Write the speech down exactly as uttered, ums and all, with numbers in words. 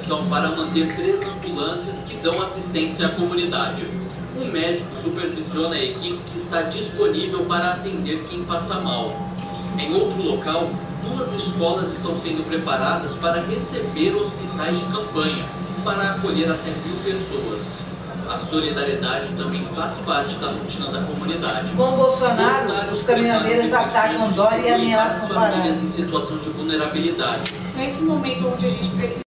são para manter três ambulâncias que dão assistência à comunidade. Um médico supervisiona a equipe que está disponível para atender quem passa mal. Em outro local, duas escolas estão sendo preparadas para receber hospitais de campanha, para acolher até mil pessoas. A solidariedade também faz parte da rotina da comunidade. Com Bolsonaro, os caminhoneiros atacam Dória e ameaçam parar. Famílias em situação de vulnerabilidade. Nesse momento onde a gente precisa